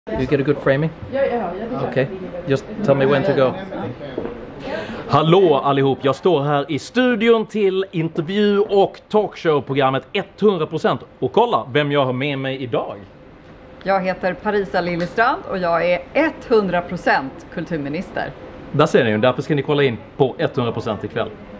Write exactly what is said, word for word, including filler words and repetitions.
You get a good framing? Ja, ja, ja. Okay, just tell me when to go. Hallå allihop, jag står här i studion till intervju- och talkshow-programmet hundra procent. Och kolla vem jag har med mig idag. Jag heter Parisa Liljestrand och jag är hundra procent kulturminister. Där ser ni ju, därför ska ni kolla in på hundra procent ikväll.